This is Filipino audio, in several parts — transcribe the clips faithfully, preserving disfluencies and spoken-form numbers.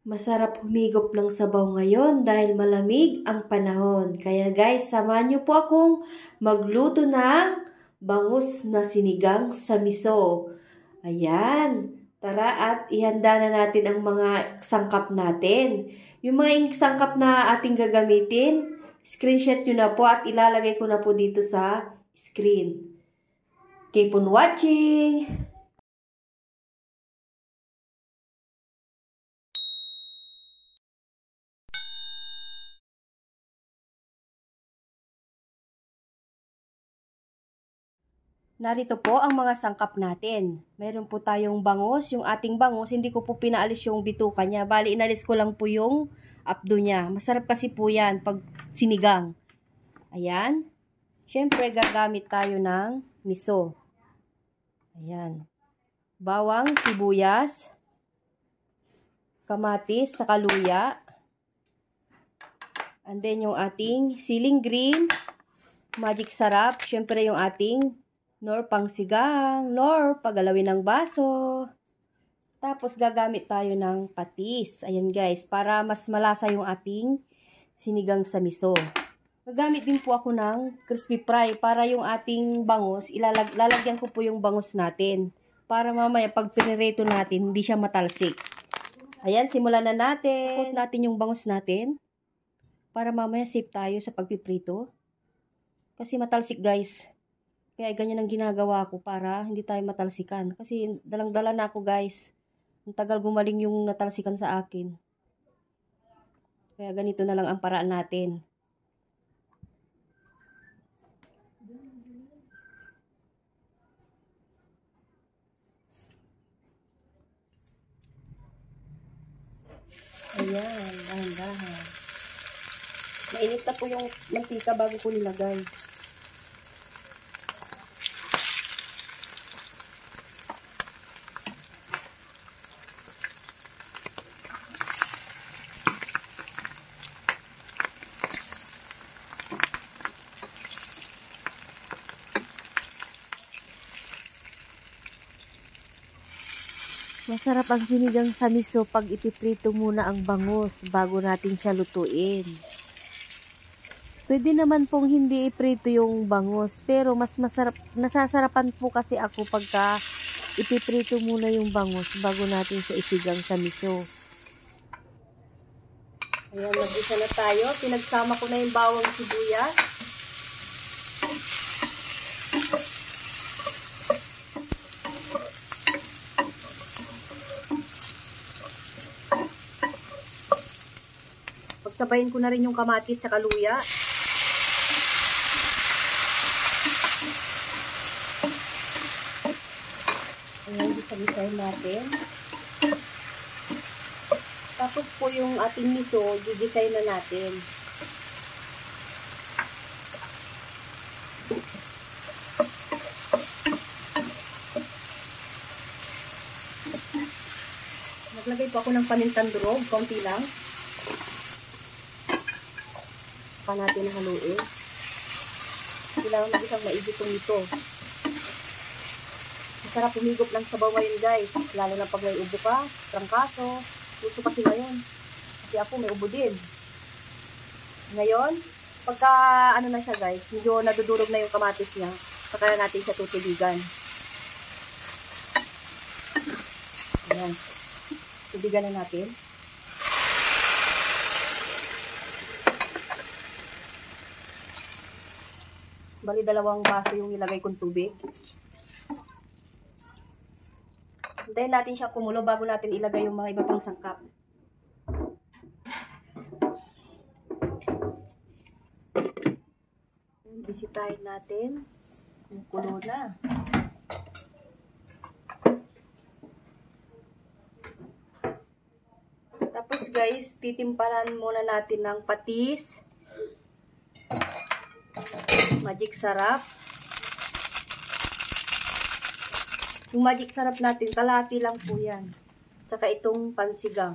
Masarap humigop ng sabaw ngayon dahil malamig ang panahon. Kaya guys, samahan niyo po akong magluto ng bangus na sinigang sa miso. Ayan, tara at ihanda na natin ang mga sangkap natin. Yung mga sangkap na ating gagamitin, screenshot nyo na po at ilalagay ko na po dito sa screen. Keep on watching! Narito po ang mga sangkap natin. Meron po tayong bangus. Yung ating bangus, hindi ko po pinaalis yung bituka niya. Bali, inalis ko lang po yung apdo niya. Masarap kasi po yan pag sinigang. Ayan. Siyempre, gagamit tayo ng miso. Ayan. Bawang, sibuyas, kamatis, saka luya. And then yung ating siling green, magic sarap. Siyempre yung ating nor pangsigang, nor pagalawin ng baso. Tapos gagamit tayo ng patis. Ayan guys, para mas malasa yung ating sinigang sa miso. Gagamit din po ako ng crispy fry para yung ating bangus, ilalag lalagyan ko po yung bangus natin. Para mamaya pag pinirito natin, hindi siya matalsik. Ayan, simulan na natin. Put natin yung bangus natin. Para mamaya safe tayo sa pagpiprito. Kasi matalsik guys. Kaya ganyan ang ginagawa ko para hindi tayo matalsikan. Kasi dalang-dala na ako guys. Ang tagal gumaling yung natalsikan sa akin. Kaya ganito na lang ang paraan natin. Ayan, dahan-dahan. Mainit na po yung mantika bago ko nilagay. Masarap ang sinigang sa miso pag ipiprito muna ang bangus bago natin siya lutuin. Pwede naman pong hindi iprito yung bangus, pero mas masarap, nasasarapan po kasi ako pagka ipiprito muna yung bangus bago natin siya isigang sa miso. Ayan, nag-isa na tayo. Pinagsama ko na yung bawang sibuyas. Pagsabayin ko na rin yung kamatis sa luya. Ayan, isa-isahin natin. Tapos po yung ating miso, gigisahin na natin. Naglagay po ako ng pamintang durog, konti lang. Pa natin haluin. Kailangan mag isang maigi itong ito. Masarap humigop ng sabaw ngayon guys. Lalo na pag may ubo ka, trangkaso. Gusto kasi ngayon. Kasi ako may ubo din. Ngayon, pagka ano na siya guys, medyo nadudurog na yung kamatis niya. Saka natin siya tutubigan. Ayan. Tubigan na natin. Bali, dalawang baso yung nilagay kong tubig. Hintayin natin siya kumulo bago natin ilagay yung mga iba pang sangkap. Bisitahin natin. Kumukulo na. Tapos guys, titimpalan muna natin ng patis. Magic sarap. Yung magic sarap natin, kalahati lang po yan. Tsaka itong pansigang.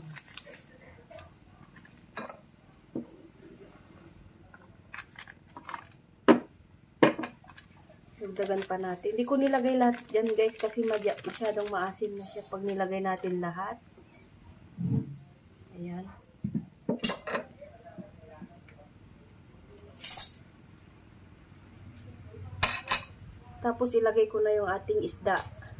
Dagdagan pa natin. Hindi ko nilagay lahat dyan guys kasi masyadong maasim na siya pag nilagay natin lahat. Ayan. Tapos ilagay ko na yung ating isda.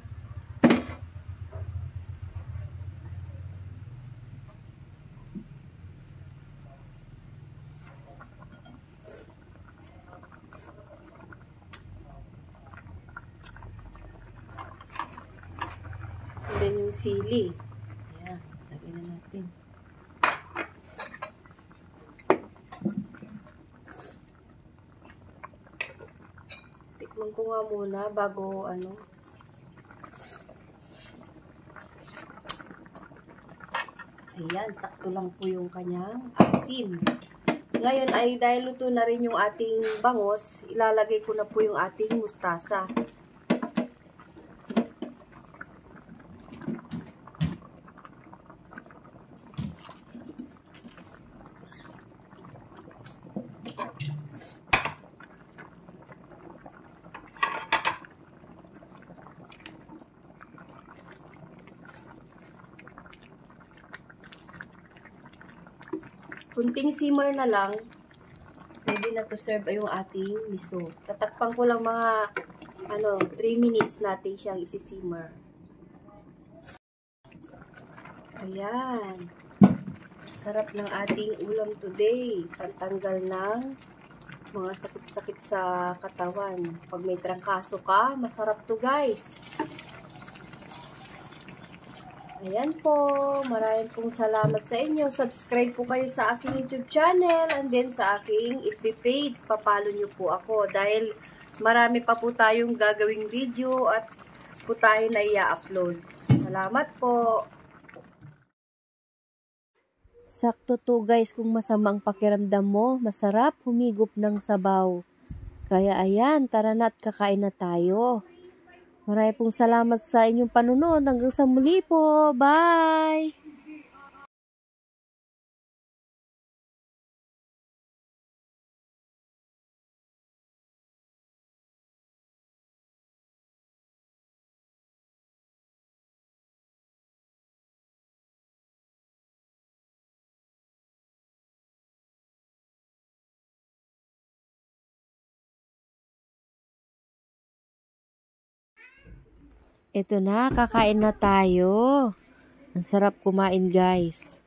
And then yung sili. Ayan, lagay na natin. Tikman ko nga muna bago ano. Ayan, sakto lang po yung kanyang asin. Ngayon ay dahil luto na rin yung ating bangos, ilalagay ko na po yung ating mustasa. Kunting simmer na lang, pwede na to serve yung ating miso. Tatakpan ko lang mga ano, three minutes natin siyang isi-simmer. Ayan. Sarap ng ating ulam today. Pantanggal ng mga sakit-sakit sa katawan. Pag may trangkaso ka, masarap to guys. Ayan po, maraming pong salamat sa inyo. Subscribe po kayo sa aking YouTube channel and then sa aking F B page. Papalo nyo po ako dahil marami pa po tayong gagawing video at po tayo na i-upload. Salamat po. Sakto to guys, kung masamang pakiramdam mo, masarap humigop ng sabaw. Kaya ayan, tara na at kakain na tayo. Maraming pong salamat sa inyong panunod. Hanggang sa muli po. Bye! Ito na, kakain na tayo. Ang sarap kumain guys.